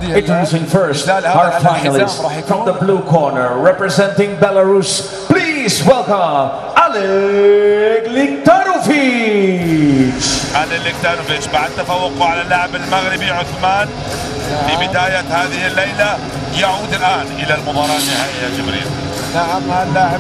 Introducing first our finalists from the blue corner, representing Belarus. Please welcome Aleh Likhtarovich. Aleh Likhtarovich بعد تفوقه على اللاعب المغربي عثمان في بداية هذه الليلة يعود الآن إلى المباراة النهائية يا جبريل. نعم اللاعب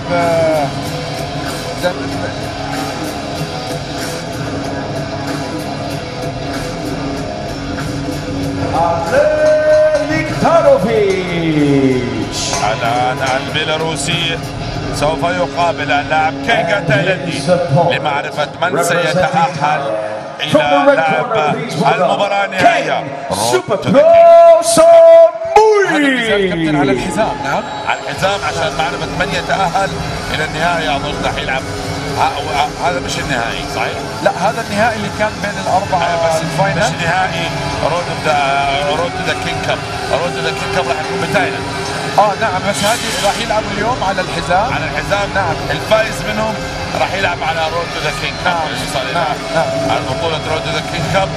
Aleh Likhtarovich. الآن البيلاروسي سوف يقابل اللاعب كينغ التايلندي لمعرفة من سيتأهل إلى لعب المباراة النهائية. Superpro Samui. كابتن على الحزام. نعم على الحزام عشان معرفة من يتأهل إلى النهائي. أظن راح يلعب هذا مش النهائي صحيح؟ لا هذا النهائي اللي كان بين الأربعة بس الفاينل. مش نهائي رود تو ذا كينج كاب. رود تو ذا كينج كاب راح يكون بتايلاند. نعم بس هذه راح يلعبوا اليوم على الحزام. على الحزام نعم. الفائز منهم راح يلعب على رود تو ذا كينج كاب. نعم على بطولة رود تو ذا كينج كاب.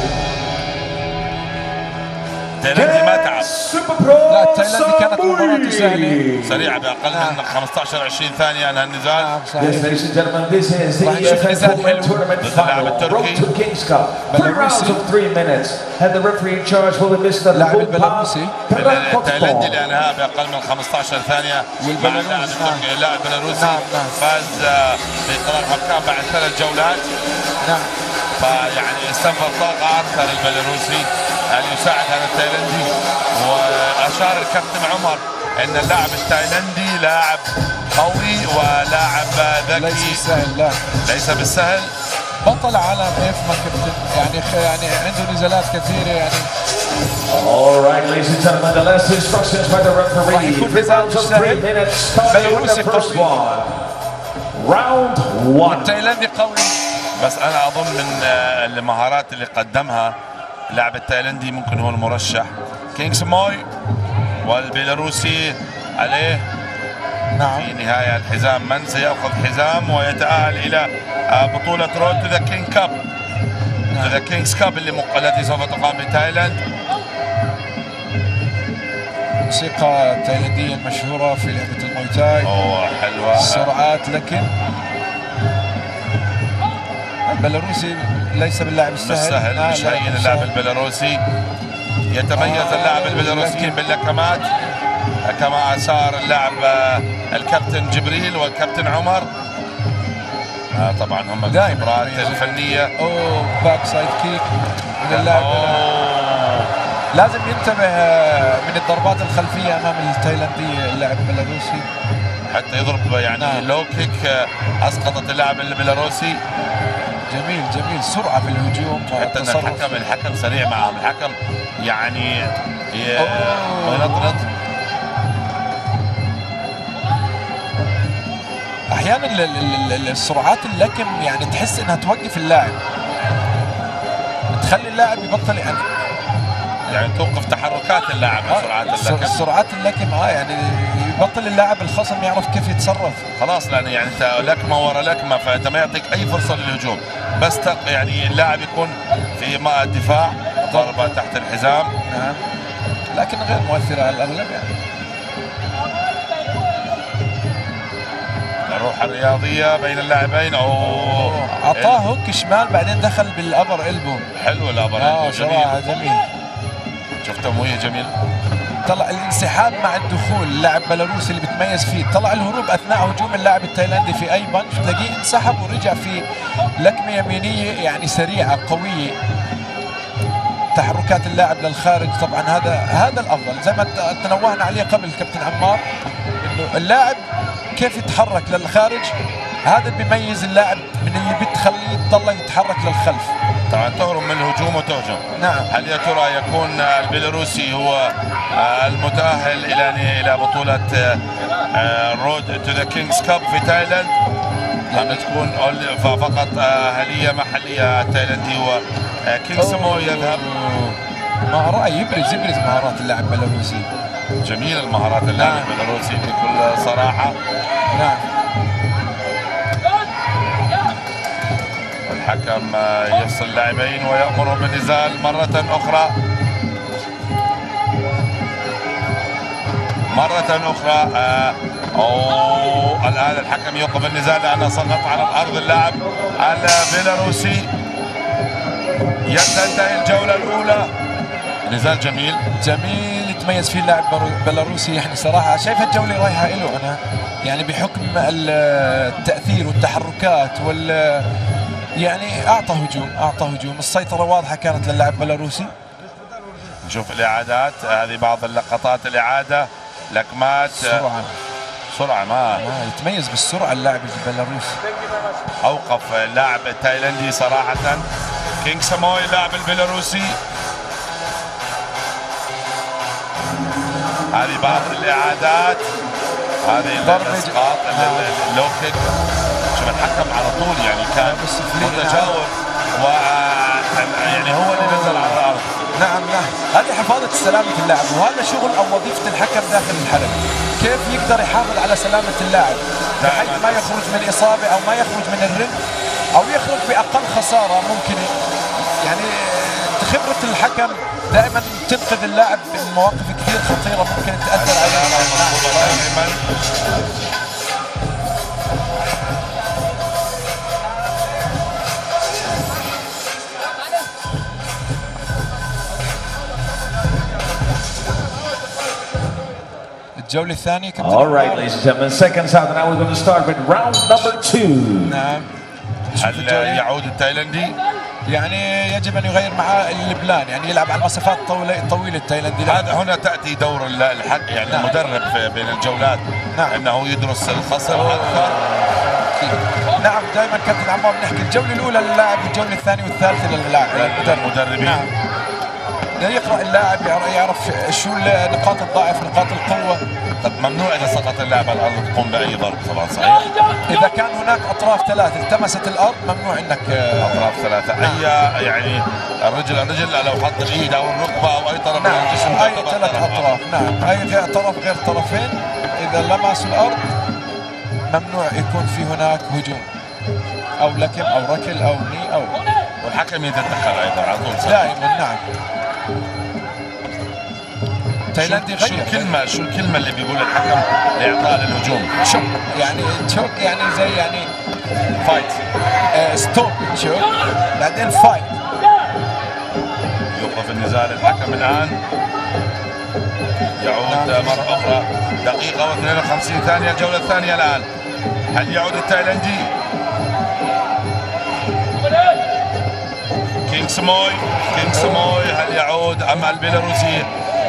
تايلاندي ما تعب. لا التايلاندي كانت مباراته سهلة سريعة بأقل من 15-20 ثانية انهى النزال. Yes, ladies and gentlemen, this is the event tournament final, Road to King's Cup. 3 rounds of 3 minutes, and the referee in charge will be Mr. التايلاندي اللي انهى بأقل من 15 ثانية مع اللاعب البيلاروسي فاز بقرار حكام بعد 3 جولات. نعم فيعني استنفر طاقة أكثر البيلاروسي أن يساعد هذا التايلندي. وأشار الكابتن عمر أن اللاعب التايلندي لاعب قوي ولاعب ذكي. ليس سهل. لا ليس بالسهل. بطل عالم ما كابتن يعني عنده نزالات كثيرة يعني. All right, ladies and gentlemen, the last instructions by the referee. 3 rounds of 3 minutes, starting with the first one. Round 1. التايلندي قوي بس أنا أظن من المهارات اللي قدمها اللاعب التايلندي ممكن هو المرشح كينغ سموي والبيلاروسي عليه. نعم في نهاية الحزام من سيأخذ حزام ويتأهل إلى بطولة رود تو ذا كينج كاب. ذا كينجز كاب التي سوف تقام بتايلاند. موسيقى التايلندية المشهورة في لعبة الموي تاي. حلوة. السرعات لكن البيلاروسي ليس باللاعب السهل. مش هين اللاعب البيلاروسي. يتميز اللاعب البيلاروسي باللكمات كما أشار اللاعب الكابتن جبريل والكابتن عمر. طبعا هم الخبرات الفنية. باك سايد كيك من اللاعب. لازم ينتبه من الضربات الخلفية أمام التايلاندي اللاعب البيلاروسي حتى يضرب يعني لو كيك أسقطت اللاعب البيلاروسي. جميل سرعة في الهجوم. حتى أن الحكم سريع معهم. الحكم يعني ينطرد. احيانا السرعات اللكم يعني تحس انها توقف اللاعب، تخلي اللاعب يبطل يعني توقف تحركات اللاعب. سرعات اللكم يعني يبطل اللاعب الخصم يعرف كيف يتصرف خلاص، لان يعني انت لكمه ورا لكمه فانت ما يعطيك اي فرصه للهجوم، بس يعني اللاعب يكون في الدفاع ضربه تحت الحزام. نعم لكن غير مؤثره على الاغلب يعني. الروح الرياضيه بين اللاعبين. اعطاه هوك شمال بعدين دخل بالابر البو. حلو الابر البو. جميل. شفته مويه جميل. طلع الانسحاب مع الدخول. اللاعب بيلاروسي اللي بتميز فيه طلع الهروب اثناء هجوم اللاعب التايلاندي في اي بنش، تلاقيه انسحب ورجع في لكمه يمينيه يعني سريعه قويه. تحركات اللاعب للخارج طبعا هذا الافضل زي ما تنوهنا عليه قبل كابتن عمار، انه اللاعب كيف يتحرك للخارج هذا بيميز اللاعب من اللي بتخليه يضل يتحرك للخلف. طبعا تهرب من الهجوم وتهجم. نعم. هل يا ترى يكون البيلاروسي هو المتأهل إلى بطولة رود تو ذا كينجز كاب في تايلاند، أم تكون فقط أهلية محلية التايلاندي وكينغ سموي يذهب؟ ما رأيي يبرز مهارات اللاعب البيلاروسي. جميل المهارات اللاعب البيلاروسي بكل صراحة. نعم. الحكم يفصل اللاعبين ويأمرهم بالنزال مرة أخرى. مرة أخرى. الآن الحكم يوقف النزال لأنه سقط على الأرض اللاعب البيلاروسي. تنتهي الجولة الأولى. نزال جميل يتميز فيه اللاعب بيلاروسي. يعني صراحة شايف الجولة رايحة له أنا، يعني بحكم التأثير والتحركات يعني أعطى هجوم. السيطرة واضحة كانت للاعب بيلاروسي. نشوف الإعادات، هذه بعض اللقطات الإعادة، لكمات سرعة ما يتميز بالسرعة اللاعب البيلاروسي. أوقف اللاعب التايلندي صراحة. كينغ ساموي اللاعب البيلاروسي. هذه بعض الإعادات، هذه الإسقاط اللو كيك. شوف الحكم على طول يعني كان متجاوب يعني هو اللي نزل على الأرض. نعم هذه حفاظة سلامة اللاعب، وهذا شغل أو وظيفة الحكم داخل الحلبة. كيف يقدر يحافظ على سلامة اللاعب بحيث ما يخرج من إصابة أو ما يخرج من الرنج أو يخرج بأقل خسارة ممكن. يعني خبرة الحكم دائما تنقذ اللاعب من مواقف كثير خطيرة ممكن تأثر عليه. الجولة الثانية كابتن. All right, ladies and gentlemen, seconds out, and now we're going to start with round number 2. نعم. هل يعود التايلندي؟ يعني يجب ان يغير معاه البلان، يعني يلعب على المسافات طويله التايلندي. هذا هنا تاتي دور يعني المدرب بين الجولات. انه يدرس الخصم اكثر. نعم دائما كابتن عمار بنحكي الجوله الاولى للاعب والجوله الثانيه والثالثه للمدربين. يقرا اللاعب يعرف شو نقاط الضعف نقاط القوه. طب ممنوع اذا سقط اللاعب على الارض تقوم باي ضرب طبعا صحيح؟ اذا كان هناك اطراف ثلاث التمست الارض ممنوع انك اطراف ثلاثه. اي يعني الرجل لو حط الايد او الركبه او اي طرف من الجسم اي ثلاث اطراف. نعم اي طرف غير طرفين اذا لمسوا الارض ممنوع يكون في هناك هجوم او لكم او ركل او ني او والحكم يتدخل ايضا على طول دائما. نعم تايلاندي شو الكلمة اللي بيقول الحكم لإعطاء الهجوم؟ شوك يعني زي يعني فايت ستوب شوك بعدين فايت. يوقف النزال الحكم الآن. يعود مرة أخرى دقيقة و52 ثانية الجولة الثانية الآن. هل يعود التايلندي؟ كينغ ساموي هل يعود أم البيلاروسي؟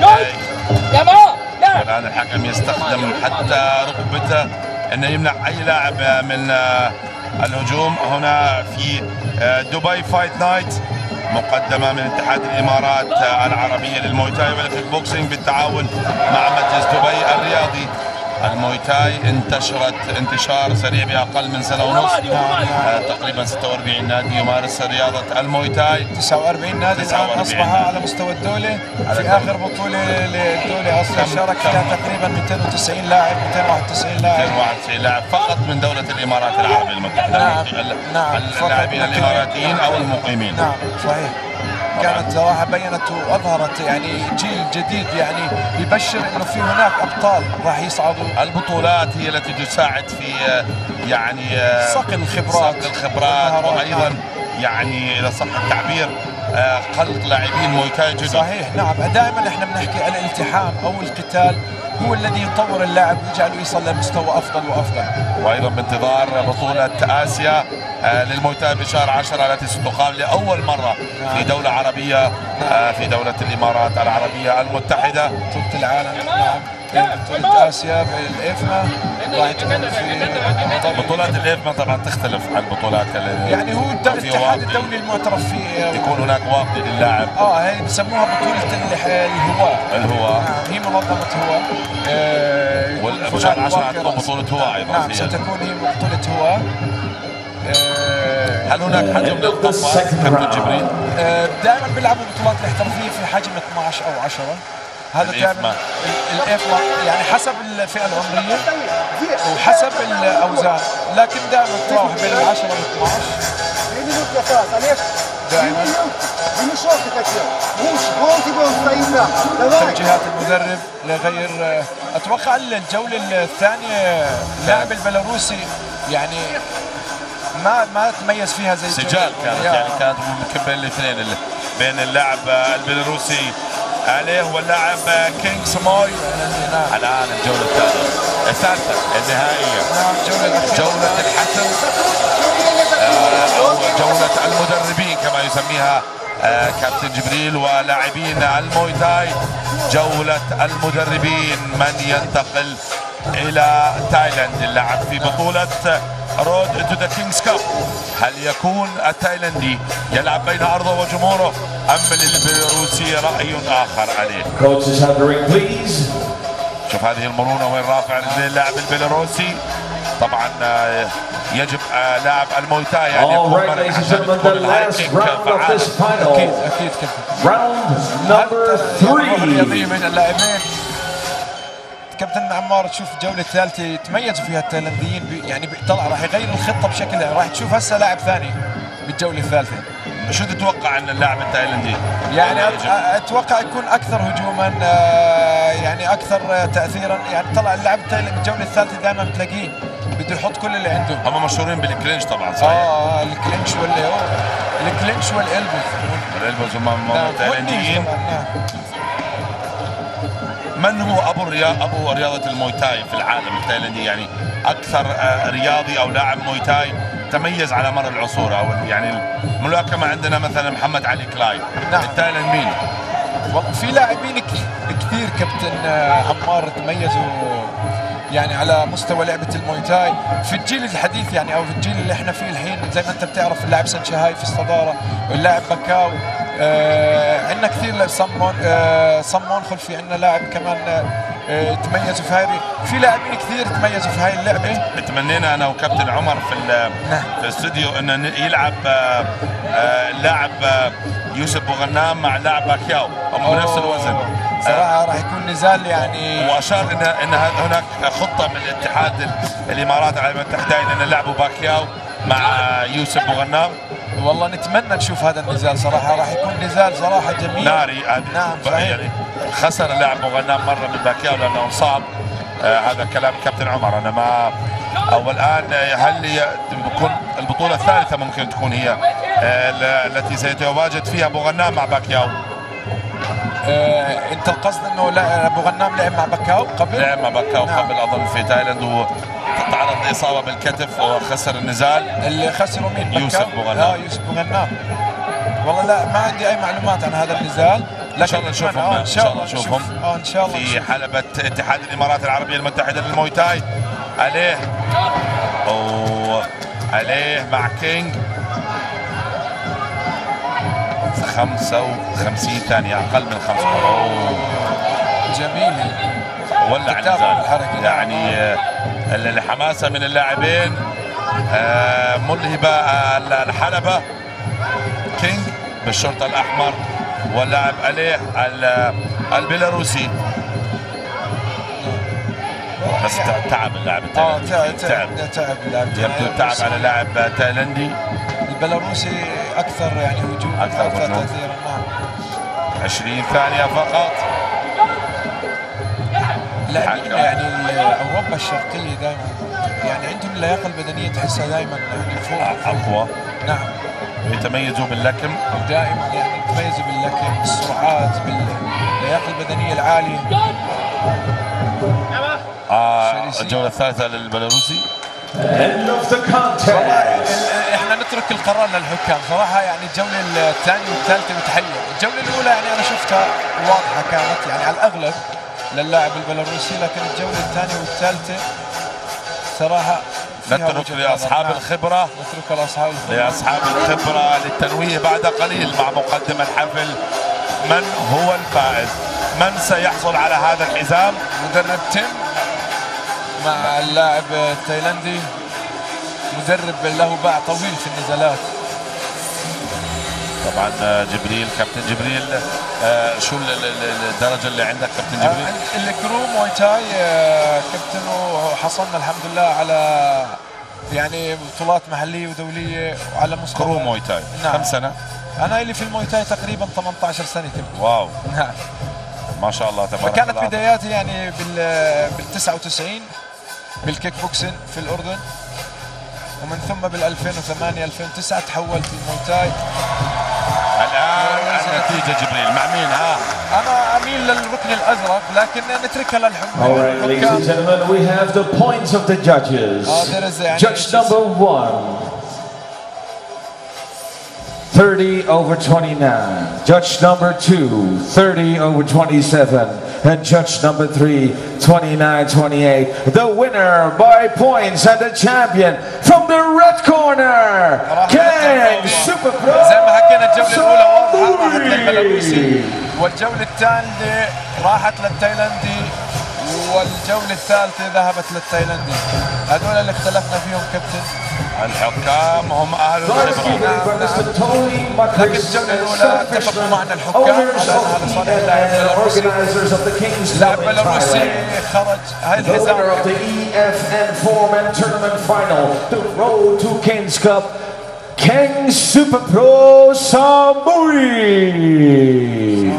الآن الحكم يستخدم حتى ركبته أنه يمنع أي لاعب من الهجوم. هنا في دبي فايت نايت مقدمة من اتحاد الإمارات العربية للموي تاي والكيك بوكسينج بالتعاون مع مجلس دبي الرياضي. الموي تاي انتشرت انتشار سريع بأقل من سنة ونص. تقريبا 46 نادي يمارس رياضة الموي تاي. 49 نادي الآن أصبح على مستوى الدولة. في آخر بطولة للدولة أصلا شارك فيها تقريبا 290 لاعب 291 لاعب فقط من دولة الإمارات العربية المتحدة. اللاعبين الإماراتيين أو المقيمين. نعم صحيح. كانت صراحة بينت وأظهرت يعني جيل جديد يعني يبشر إنه في هناك أبطال راح يصعدوا. البطولات هي التي تساعد في يعني صقل الخبرات وأيضا يعني إذا صح التعبير خلق لاعبين موي تاي جدد. صحيح. نعم دائما احنا بنحكي الالتحام أو القتال هو الذي يطور اللاعب ويجعله يصل لمستوى أفضل وأفضل. وأيضا بانتظار بطولة آسيا للموي تاي بشهر 10 التي ستقام لأول مرة في دولة عربية في دولة الإمارات العربية المتحدة. بطولة العالم. نعم بطولة آسيا بالإفما راح تكون في بطولات الإفما طبعا تختلف عن بطولات يعني هو الاتحاد الدولي المعترف فيه يكون هناك واقع للاعب. هي بسموها بطولة الهواة. هي منظمة هواة. وبشهر 10 تكون بطولة هواة أيضا. نعم ستكون هي بطولة هواة. هل هناك حجم للقفة كابتن جبريل؟ دائما بيلعبوا بطولات الاحترافية في حجم 12 أو 10. هذا دائما الإفما يعني حسب الفئة العمرية وحسب الأوزان، لكن دائما تراوح بين 10 و 12. دائما توجيهات المدرب لغير. اتوقع الجوله الثانيه اللاعب البيلاروسي يعني ما تميز فيها زي سجال كانت يعني كانت ممكن بين الاثنين بين اللاعب البيلاروسي عليه واللاعب كينغ ساموي. الان الجوله الثالثه النهائيه. نعم جوله الحسم او جوله المدربين كما يسميها كابتن جبريل ولاعبين الموي تاي. جوله المدربين من ينتقل الى تايلاند اللعب في بطوله رود تو ذا كينجز كاب. هل يكون التايلندي يلعب بين ارضه وجمهوره ام للبيلاروسي راي اخر عليه؟ شوف هذه المرونه وين رافع اللاعب البيلاروسي. طبعا يجب لاعب الموي تاي ان يكون مرن عشان تكون الهاي كيك فعال. اكيد راوند نمبر 3 بين اللاعبين. كابتن عمار تشوف الجوله الثالثه يتميزوا فيها التايلنديين يعني طلع راح يغير الخطه بشكل راح تشوف هسه لاعب ثاني بالجوله الثالثه. شو تتوقع ان اللاعب التايلندي يعني اتوقع يكون اكثر هجوما يعني اكثر تاثيرا. يعني طلع اللاعب التايلندي بالجوله الثالثه دائما بتلاقيه بده يحط كل اللي عنده. هم مشهورين بالكلينش طبعا صحيح. الكلينش والالبوز هم تايلنديين. من هو ابو رياضه الموي تاي في العالم التايلندي؟ يعني اكثر رياضي او لاعب موي تاي تميز على مر العصور او يعني الملاكمه عندنا مثلا محمد علي كلاي. نعم. التايلند مين؟ في لاعبين كثير كابتن عمار تميزوا يعني على مستوى لعبه الموي تاي في الجيل الحديث يعني او في الجيل اللي احنا فيه الحين. زي ما انت بتعرف اللاعب سانشاهاي في الصداره، اللاعب باكاو، عندنا كثير صمون خلفي، عندنا لاعب كمان تميزوا في هاي. في لاعبين كثير تميزوا في هاي اللعبه. تمنينا انا وكابتن عمر في الاستوديو انه يلعب اللاعب يوسف بوغنام مع اللاعب باكياو هم بنفس الوزن. صراحه راح يكون نزال يعني. واشار ان هناك خطه من الاتحاد الامارات العربيه المتحده ان يلعبوا باكياو مع يوسف بوغنام. والله نتمنى نشوف هذا النزال صراحه، راح يكون نزال صراحه جميل ناري. نعم صحيح. يعني خسر اللاعب بوغنام مره من باكياو لانه انصاب. هذا كلام كابتن عمر. انا ما او الان هل بكون البطوله الثالثه ممكن تكون هي التي سيتواجد فيها بوغنام مع باكياو؟ انت القصد انه بوغنام لعب مع باكاو قبل؟ لعب مع باكاو نعم. قبل اظن في تايلاند وتعرض لاصابه بالكتف وخسر النزال. اللي خسروا مين؟ يوسف بوغنام. يوسف بوغنام. والله لا ما عندي اي معلومات عن هذا النزال. ان شاء الله نشوفهم ان شاء الله نشوفهم ان شاء الله في حلبة اتحاد الامارات العربية المتحدة للموي تاي. عليه عليه مع كينج 55 ثانية اقل من 5. جميل. ولع النزال يعني الحماسة من اللاعبين ملهبة. الحلبة كينج بالشرطة الأحمر واللاعب أليه البيلاروسي. بس تعب اللاعب التايلندي. تعب اللاعب يبدو تعب على لاعب تايلندي. البيلاروسي أكثر يعني هجوم أكثر تأثيرا. 20 ثانية فقط. لاعبين يعني أوروبا الشرقية دائما يعني عندهم اللياقة البدنية تحسها دائما يعني فوق أقوى. نعم. يتميزوا باللكم دائما يعني يتميزوا باللكم بالسرعات باللياقة البدنية العالية. الجولة الثالثة للبيلاروسي. احنا نترك القرار للحكام صراحة. يعني الجولة الثانية والثالثة متحير. الجولة الأولى يعني أنا شفتها واضحة كانت يعني على الأغلب للاعب البيلاروسي، لكن الجولة الثانية والثالثة صراحة نترك لأصحاب الخبرة. نترك لأصحاب الخبرة للتنويه بعد قليل مع مقدم الحفل. من هو الفائز؟ من سيحصل على هذا الحزام؟ مدرب تيم مع اللاعب التايلندي، مدرب له باع طويل في النزالات. طبعا جبريل كابتن جبريل شو الدرجه اللي عندك كابتن جبريل؟ الكرو موي تاي كابتن، وحصلنا الحمد لله على يعني بطولات محليه ودوليه وعلى مستوى كرو موي تاي. نعم. كم سنه؟ انا لي في الموي تاي تقريبا 18 سنه كنت. واو نعم ما شاء الله تبارك فكانت الله. بداياتي يعني بال 99 بالكيك بوكسين في الاردن، ومن ثم بال 2008 2009 تحولت للموي تاي. الان النتيجه جبريل مع مين؟ انا اميل للركن الازرق لكن نتركها للحكام. Alright, ladies and gentlemen, we have the points of the judges. Judge number 1, 30 over 29. Judge number 2, 30 over 27. And judge number 3, 29-28. The winner by points and the champion from the red corner, Keng Superpro. زي ما حكينا الجولة الأولى واضحة راحت للبيلاروسي، والجولة الثانية راحت للتايلاندي، والجولة الثالثة ذهبت للتايلاندي. هذول اللي اختلفنا فيهم كابتن. الحكام هم اهل الخبره. لكن الجولة الأولى اتفقوا معنا الحكام على أنها لصالح اللاعب البيلاروسي. اللاعب البيلاروسي خرج هاي الحزام. The EFN 4-man tournament final, the road to King's Cup, Keng Superpro Samui.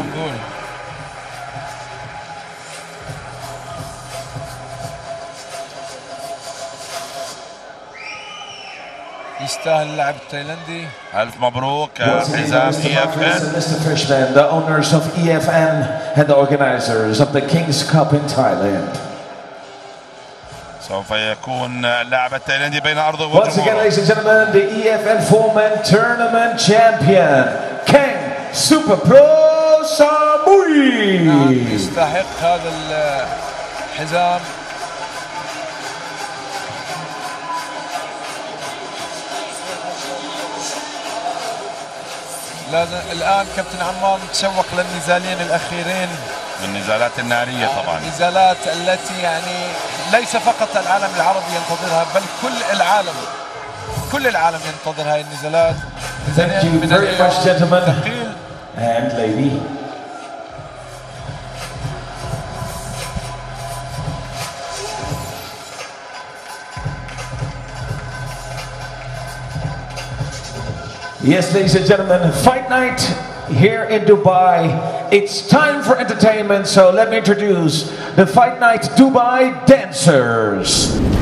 يستاهل اللاعب التايلندي. الف مبروك حزام EFN. Mr. Fishman, the owners of EFN and the organizers of the King's Cup in Thailand. سوف يكون اللاعب التايلندي بين أرضه Once again, وجمهوره. ladies and gentlemen, the EFN 4-man tournament champion, Keng Superpro Samui. يستحق هذا الحزام. لازم الآن كابتن عمار نتشوق للنزالين الأخيرين. النزالات النارية طبعا. النزالات التي يعني ليس فقط العالم العربي ينتظرها، بل كل العالم ينتظر هاي النزالات. Thank you very much, gentlemen and lady. Yes, ladies and gentlemen, fight night here in Dubai. It's time for entertainment, so let me introduce the Fight Night Dubai dancers.